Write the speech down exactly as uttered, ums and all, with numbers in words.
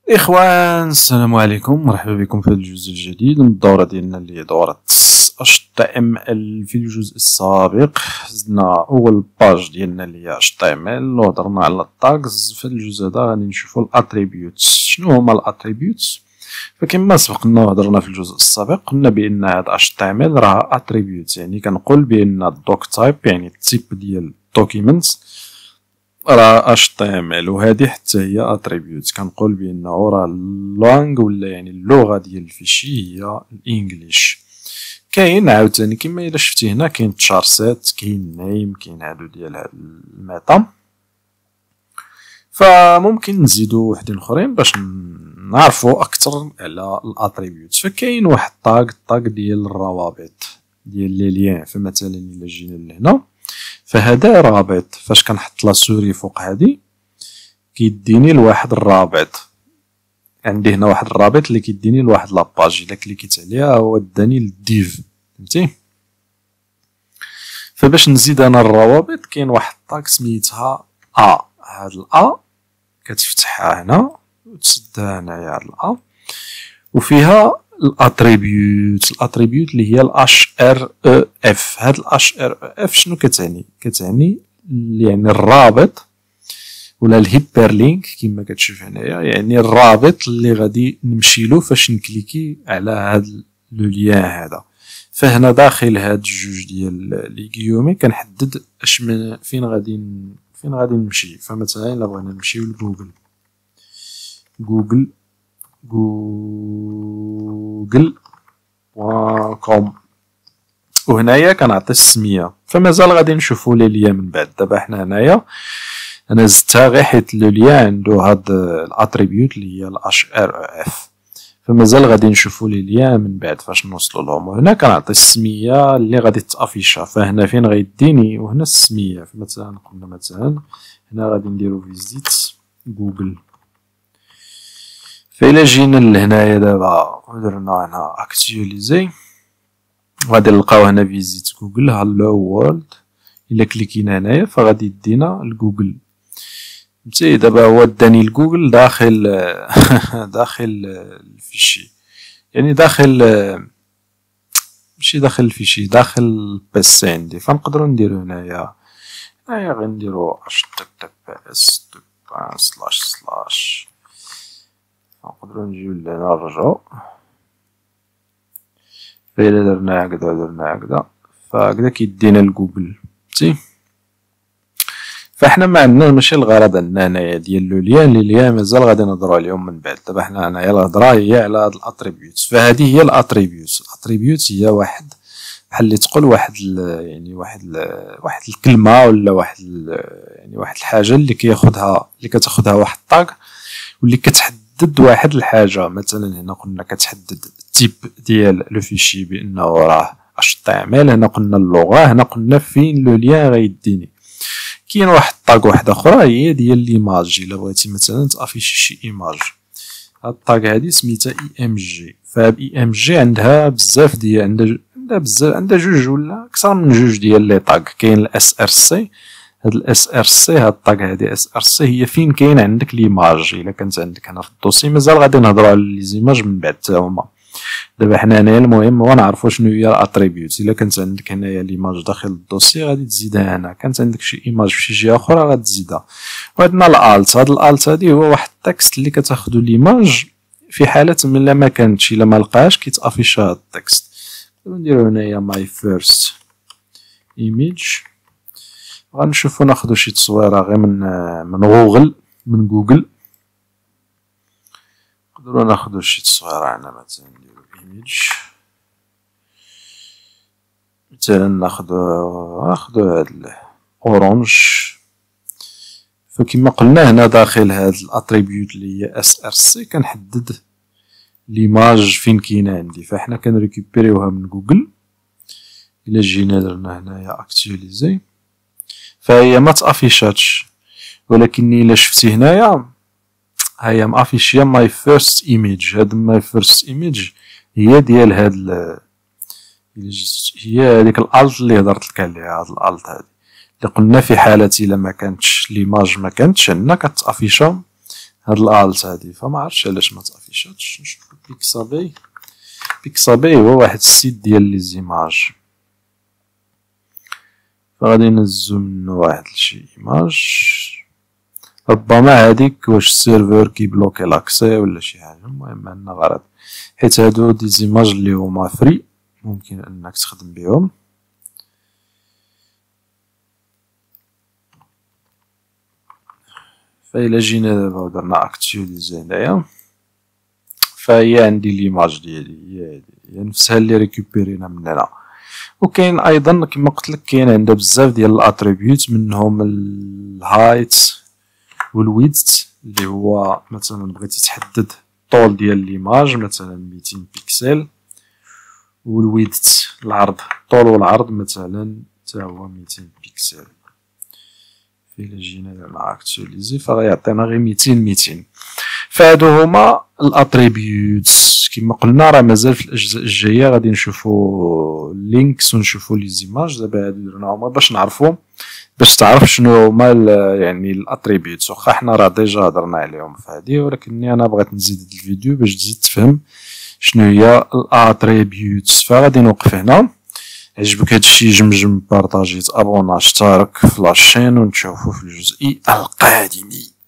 اخوان، السلام عليكم، مرحبا بكم في الجزء الجديد من الدوره ديالنا اللي هي دوره اش تي ام ال. في الجزء السابق زدنا اول باج ديالنا اللي هي اش تي ام ال وهضرنا على التاغز. في الجزء هذا غادي نشوفوا الاتريبيوتس. شنو هما الاتريبيوتس؟ فكما سبقنا وهضرنا في الجزء السابق قلنا بان هاد اش تي ام ال راه اتريبيوت، يعني كنقول بان الدوك تايب يعني التيب ديال الدوكيمنت راه اش تي ام ال، وهذه حتى هي اتريبيوت. كنقول بانه راه اللانغ ولا يعني اللغه ديال الفيشي هي الانجليش. كاين عاوتاني كما الا شفتي هنا كاين تشارسيت، كاين نيم، كاين هادو ديال هاد الميتا. فممكن نزيدو وحدين اخرين باش نعرفوا اكثر على الاتريبيوت. فكاين واحد طاق طاق ديال الروابط ديال لي ليان. فمثلا الا جينا لهنا فهذا رابط، فاش كنحط لا سوري فوق هادي كيديني لواحد الرابط. عندي هنا واحد الرابط اللي كيديني لواحد لاباج، الا كليكيت عليها هو داني للديف، فهمتي؟ فباش نزيد انا الروابط كاين واحد الطاق سميتها ا. هاد الا كتفتحها هنا وتسدها هنايا هاد الا، وفيها الاتريبيوت. الاتريبيوت اللي هي الاش ار او اف. هاد الاش ار او اف شنو كتعني؟ كتعني يعني الرابط ولا الهيبر لينك كما كتشوف هنايا، يعني الرابط اللي غادي نمشي له فاش نكليكي على هاد لو ليان هذا. فهنا داخل هاد جوج ديال لي كيومي كنحدد اش من فين غادي فين غادي نمشي. فمثلا الا بغينا نمشيو لجوجل جوجل جوجل بوان كوم، وهنايا كنعطي السميه. فمازال غادي نشوفوا لي ليا من بعد. دابا حنا هنايا انا زدتها غير حيت لو ليان عنده هاد الاتريبيوت اللي هي الاش ار او اف. فمازال غادي نشوفوا لي ليان من بعد فاش نوصلوا لهم. وهنا كنعطي السميه اللي غادي تافيشا. فهنا فين غيديني وهنا السميه. فمثلا قلنا مثلا هنا غادي نديرو فيزيت جوجل. فإلا جينا لهنايا دابا ودرنا هنا اكتواليزي غادي نلقاو هنا فيزيت جوجل هالو وورلد. الا كليكينا هنايا فغادي يدينا لجوجل. فهمتي؟ دابا هو داني لجوجل داخل داخل الفيشي، يعني داخل ماشي داخل الفيشي، داخل البيسي عندي. فنقدروا نديرو هنايا هنايا غنديرو اش تي تي بي اس سلاش سلاش. نقدروا نجيو لهنا نرجعو. فإلا درنا هكدا درنا هكدا فهكدا كيدينا لجوجل، فهمتي؟ فاحنا ما عندنا ماشي الغرض عندنا هنايا ديال لو ليان. لي ليان مازال غادي نهضروا عليهم من بعد. دابا حنا هنايا الهضره هي على هاد الاتريبيوت. فهذه هي الاتريبيوت. الاتريبيوت هي واحد بحال اللي تقول واحد يعني واحد واحد الكلمه ولا واحد يعني واحد الحاجه اللي كياخذها اللي كتاخذها واحد الطاق واللي كتحدد واحد الحاجه. مثلا هنا قلنا كتحدد التيب ديال لو فيشي بانه راه اش تي ام ال. هنا قلنا اللغه، هنا قلنا فين لو ليان غيديني. كاين واحد الطاق واحده اخرى هي ديال ليماج. الا بغيتي مثلا تافيشي شي ايماج، هاد الطاق هادي سميتها اي ام جي. فهاد اي ام جي عندها بزاف ديال عندها عندها بزاف عندها جوج ولا اكثر من جوج ديال لي طاق. كاين الاس ار سي. هاد الاس ار سي هاد الطاق هادي اس ار سي هي فين كاين عندك ليماج. الا كانت عندك هنا في الدوسي مازال غادي نهضروا على لي زيماج من بعد حتى هما. دابا حنا هنايا المهم هو نعرفوا شنو هي الاتريبيوت. الا كانت عندك هنايا ليماج داخل الدوسي غادي تزيدها هنا. كانت عندك شي ايماج في شي جهه اخرى غتزيدها. وعندنا الالت. هاد الالت هادي هو واحد التكست اللي كتاخدو ليماج في حاله من ما كانتش. الا ما لقاهاش كيتافيشا هاد التكست. نديرو هنايا ماي فيرست ايميج. غنشوفو ناخدو شي تصويره غير من من جوجل من جوجل. نقدروا ناخدو شي تصويره هنا مثلا نديرو ايميج. مثلا ناخدو ناخدو هاد اورانج. فكما قلنا هنا داخل هاد الاتريبيوت اللي هي اس ار سي كنحدد ليماج فين كاينه عندي. فاحنا كنريكوبيريوها من جوجل. الا جينا درنا هنايا اكتواليزي فهي ما تافيشاتش، ولكن الا شفتي هنايا هي مافيشيه ماي فيرست ايميج. هاد ماي فيرست ايميج هي ديال هاد هي هذيك الالت اللي هضرت لك عليها. هاد الالت هادي اللي قلنا في حالة الا ما كانتش ليماج ما كانتش عندنا كتافيشا هاد الالت هادي، فما عرفتش علاش ما تافيشاتش. نشوفو بيكسابي. بيكسابي هو واحد السيت ديال لي زيماج، فغادي نهزو منو واحد شي ايماج. ربما هاديك واش السيرفور كيبلوكي لاكسي ولا شي حاجه. المهم عندنا غرض، حيت هادو دي زيماج لي هما فري ممكن انك تخدم بهم. فإلا جينا دابا ودرنا اكتواليزي هنايا، فهي عندي ليماج ديالي هي هادي، هي نفسها اللي ريكوبيرينا من هنا. وكاين ايضا كما قلت لك كاين عندها بزاف ديال الاتريبيوت، منهم الهايت والويدث اللي هو مثلا بغيتي تحدد الطول ديال ليماج مثلا ميتين بيكسل، والويدث العرض، الطول والعرض مثلا حتى هو ميتين بيكسل. فإلا جينا درنا اكتواليزي فغيعطينا غير ميتين ميتين. فهادو هما الاتريبيوتس. كما قلنا راه مازال في الاجزاء الجايه غادي نشوفو لينكس ونشوفو لي زيماج. دابا هادو درناهم باش نعرفو، باش تعرف شنو هما يعني الاتريبيوتس، واخا حنا راه ديجا هضرنا عليهم في هادي، ولكني انا بغيت نزيد هاد الفيديو باش تزيد تفهم شنو هي الاتريبيوتس. فغادي نوقف هنا. عجبك هادشي جمجم، بارطاجي، تابونا، اشترك في لاشين، ونتشوفو في الجزء القادم.